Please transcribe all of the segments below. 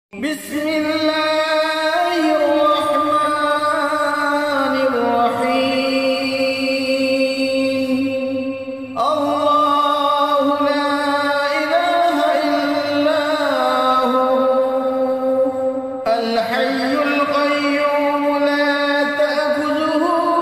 بسم الله الرحمن الرحيم. الله لا إله إلا هو الحي القيوم لا تأخذه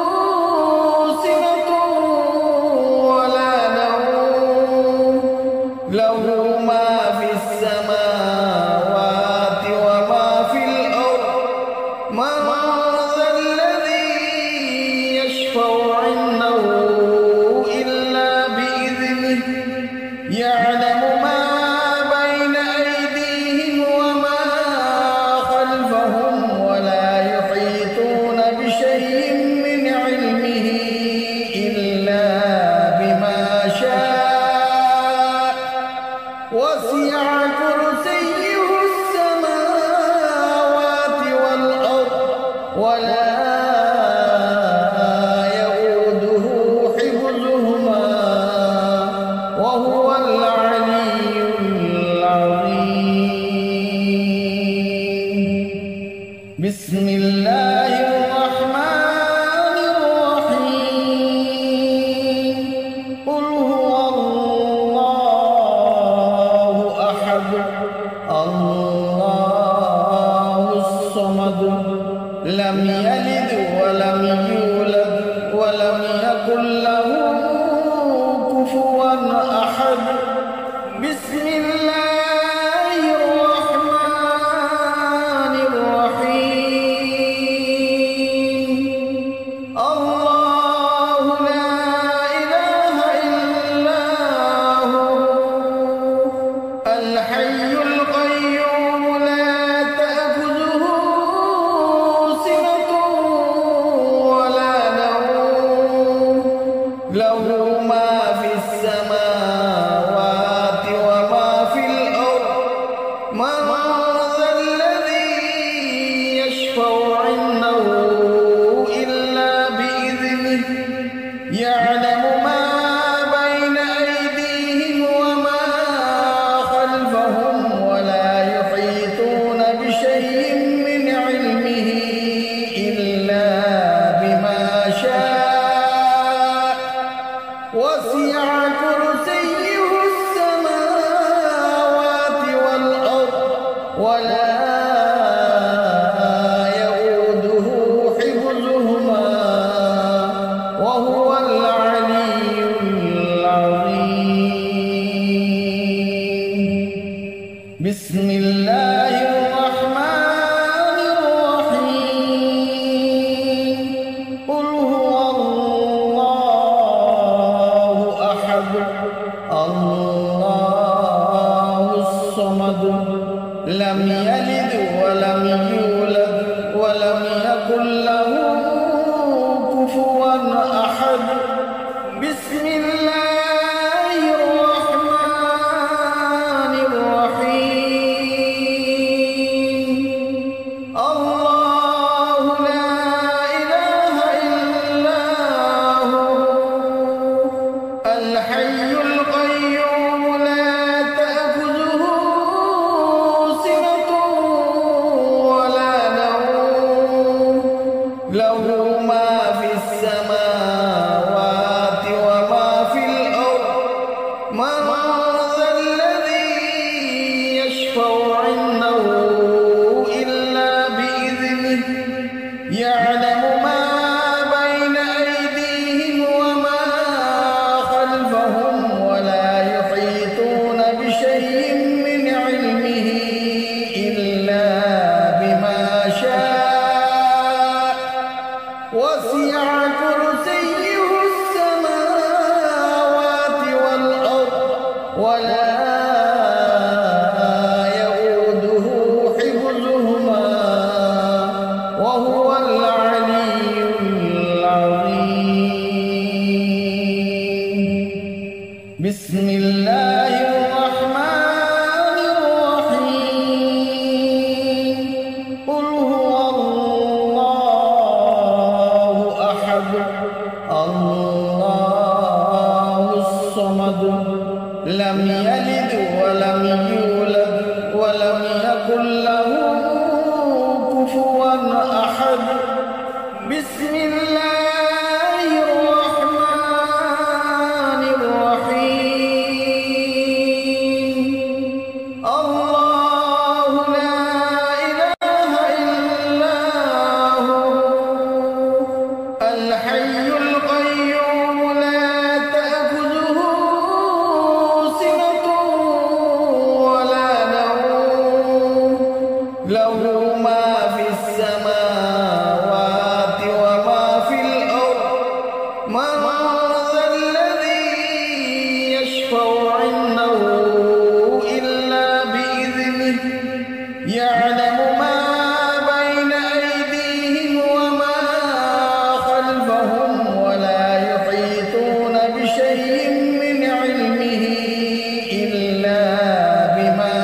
سنة ولا نوم له ما في السماوات وما في الأرض. من ذا الذي يشفع عنده إلا بإذنه يعلم ما بين أيديهم وما خلفهم ولا يحيطون بشيء من علمه إلا بما شاء. وسع كرسيه السماوات والأرض ولا يؤوده حفظهما وهو العلي العظيم. بسم الله الرحمن الرحيم. قل هو الله أحد الله الصمد لم يلد ولم يولد ولم يكن له كفوا أحد. بسم الله الرحمن الرحيم. الله لا إله إلا هو الحي القيوم لا تأخذه سنة ولا نوم له ما في السماوات وما في الأرض. من ذا الذي يشفع عنده إلا بإذنه يعلم ما بين أيديهم وما خلفهم ولا يحيطون بشيء من علمه إلا بما شاء. وسع كرسيه السماوات والأرض ولا يؤوده حفظهما وهو العلي العظيم. بسم الله الرحمن الرحيم. قل هو الله أحد الله الصمد لم يلد ولم يولد ولم يكن له كفوا أحد. بسم الله الرحمن الرحيم. الله لا إله إلا هو الحي القيوم لا تأخذه سنة ولا نوم له كفوا أحد. بسم الله الرحمن الرحيم. الله لا إله إلا هو الحي القيوم لا تأخذه سنة ولا نوم له ما في السماوات وما في الأرض. من ذا الذي يشفع عنده إلا بإذنه يعلم ما بين أيديهم وما خلفهم ولا يحيطون بشيء من علمه إلا بما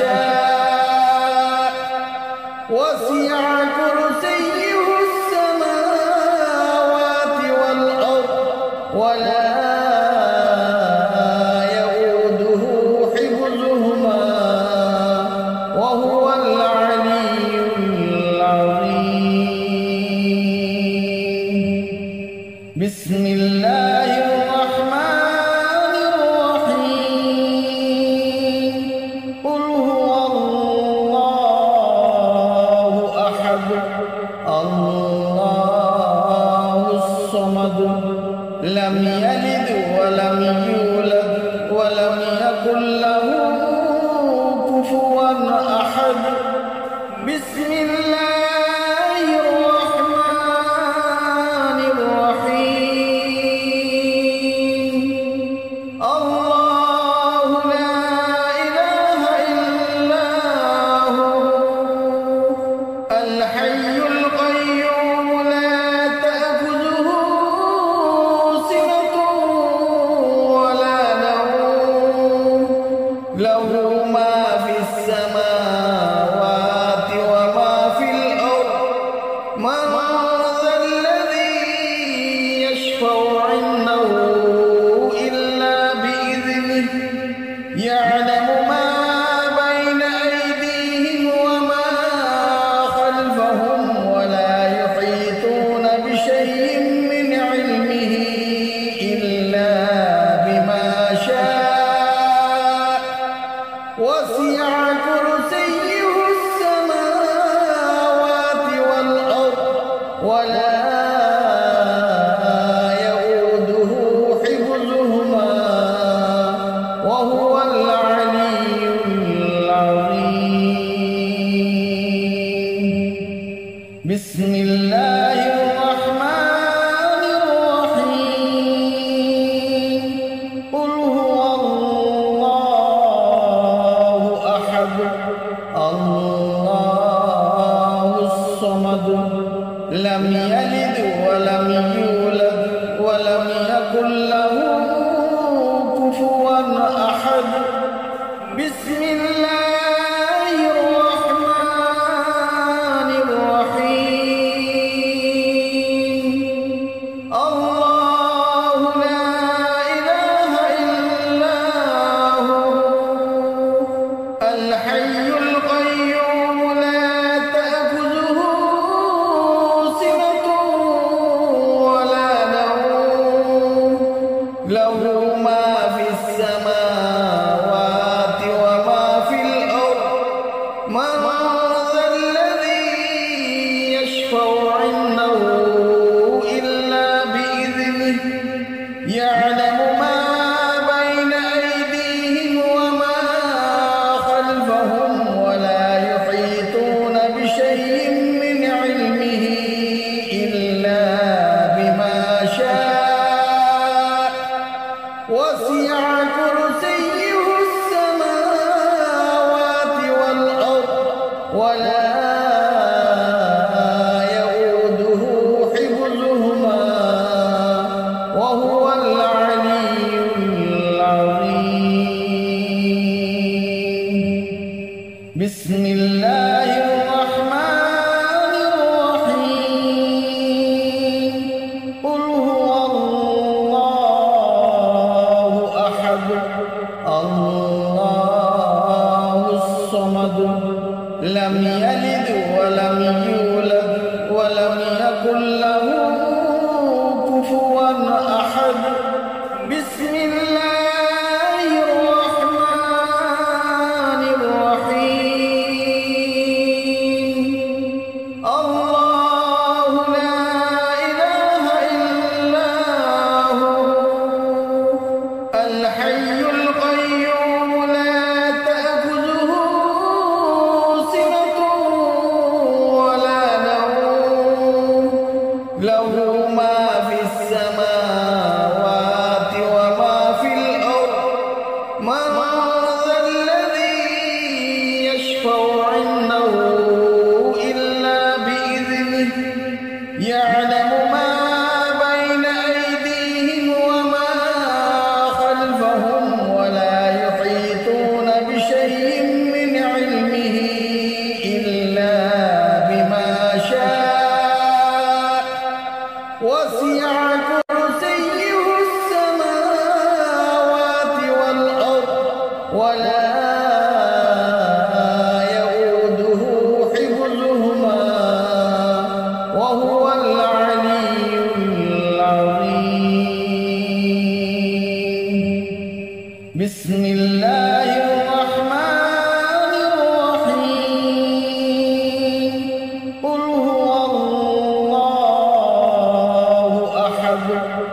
شاء. وسع كرسيه السماوات والأرض ولا يؤوده حفظهما وهو العلي العظيم. بسم الله الرحمن الرحيم. قل هو الله أحد الله الصمد لم يلد ولم يولد ولم يكن له كفوا أحد. بسم الله الرحمن الرحيم. الله لا إله إلا هو الحي القيوم لا تأخذه سنة ولا نوم له ما في السماوات وما في الأرض. من ذا الذي يشفع عنده إلا بإذنه يعلم ما بين أيديهم وما خلفهم ولا يحيطون بشيء من علمه إلا بما شاء. وسع كرسيه السماوات والأرض ولا يؤوده حفظهما وهو العلي العظيم. بسم الله الرحمن الرحيم. قل هو الله أحد الله الصمد لم يلد ولم يولد ولم يكن له كفوا أحد. بسم الله الرحمن الرحيم. الله لا إله إلا هو الحي القيوم لا تأخذه سنة ولا نوم له ما في السماوات وما في الأرض. من ذا الذي يشفع عنده إلا بإذنه يعلم ما بين أيديهم وما خلفهم ولا يحيطون بشيء من علمه إلا بما شاء. وسع كرسيه السماوات والأرض ولا يؤوده حفظهما وهو العلي العظيم. بسم الله الرحمن الرحيم. قل هو الله أحد الله الصمد لم لم يلد ولم يولد ولم يكن له كفوا أحد. بسم الله الرحمن الرحيم. الله لا إله إلا هو الحي القيوم لا تأخذه سنة ولا نوم له ما في السماوات وما في الأرض. من ذا الذي يشفع عنده إلا بإذنه يعلم ما بين أيديهم وما خلفهم ولا يحيطون بشيء من علمه إلا بما شاء. وسع كرسيه السماوات والأرض ولا يؤوده حفظهما وهو العلي العظيم. بسم الله الرحمن الرحيم. قل هو الله أحد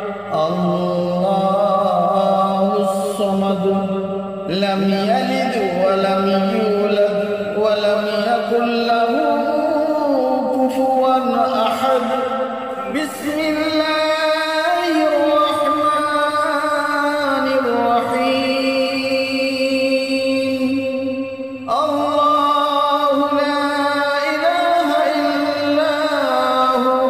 الله الصمد لم يلد ولم يولد ولم يكن له كفوا أحد. بسم الله الرحمن الرحيم. الله لا إله إلا هو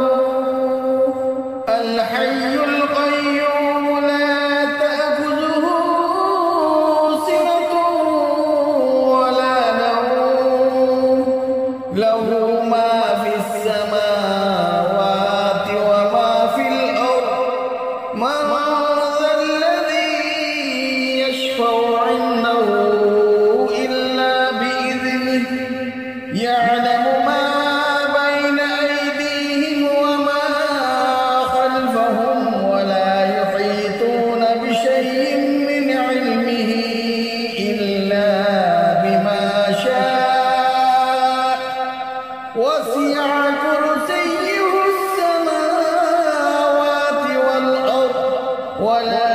الحي القيوم لا تأخذه سنة ولا نوم له ما في السماوات وما في الأرض. من ذا الذي يشفع عنده إلا بإذنه يعلم ما بين أيديهم وما خلفهم ولا يحيطون بشيء من علمه إلا بما شاء. وسع كرسيه السماوات والأرض ولا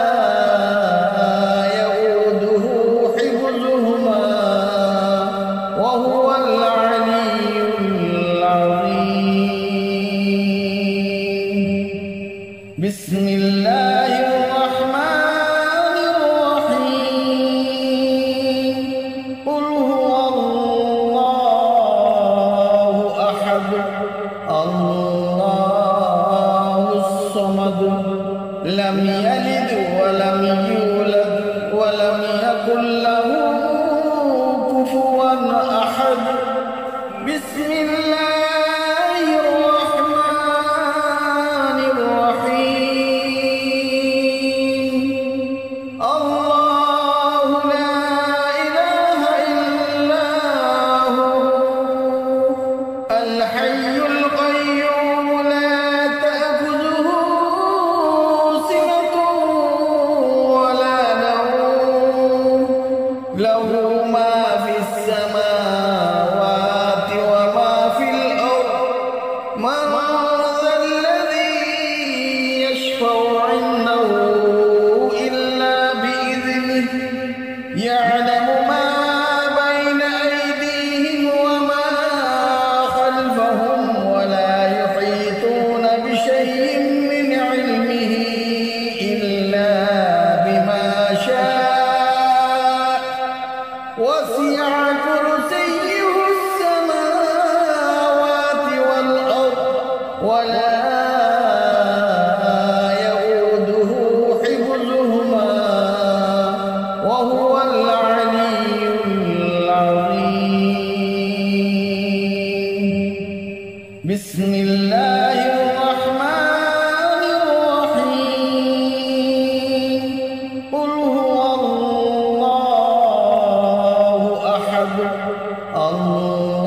يؤوده حفظهما وهو العلي العظيم. بسم الله الرحمن الرحيم. قل هو الله أحد الله الصمد لم يلد ولم يولد ولم يكن له كفوا أحد. بسم الله الرحمن الرحيم. الله لا إله إلا هو الحي القيوم لا تأخذه سنة ولا نوم له ما في السماوات وما في الأرض. من ذا الذي يشفع عنده إلا بإذنه يعلم ما بين أيديهم وما خلفهم ولا يحيطون بشيء من علمه إلا بما شاء. وسع كرسيه السماوات والأرض ولا يؤوده حفظهما وهو العلي العظيم. بسم الله الرحمن الرحيم. قل هو الله أحد الله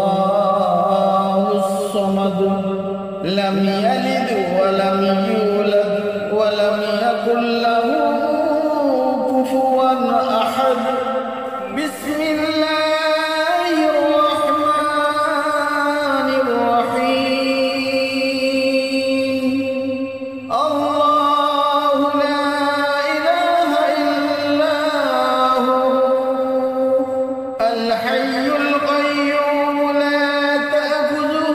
أحد. بسم الله الرحمن الرحيم. الله لا إله إلا هو الحي القيوم لا تأخذه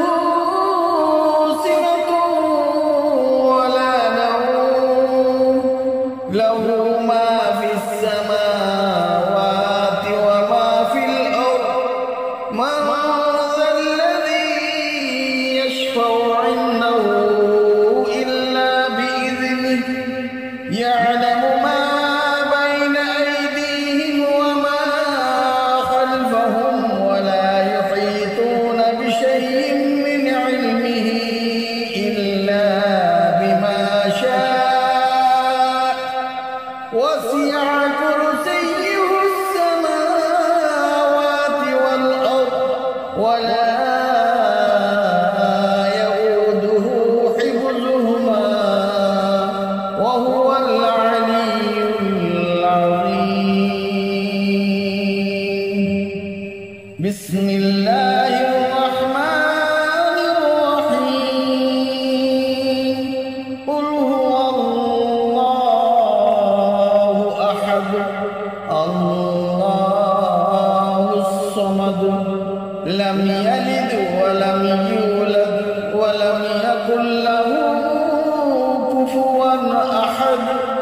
سنة ولا نوم له ما في السماوات وما في الأرض. من ذا الذي يشفع عنده إلا بإذنه يعلم ما بين أيديهم وما خلفهم ولا يحيطون بشيء من علمه إلا بما شاء. وسع كرسيه السماوات والأرض ولا يؤوده حفظهما وهو العلي العظيم. بسم الله الرحمن الرحيم. قل هو الله أحد الله الصمد لم يلد ولم يولد ولم يكن له كفوا أحد.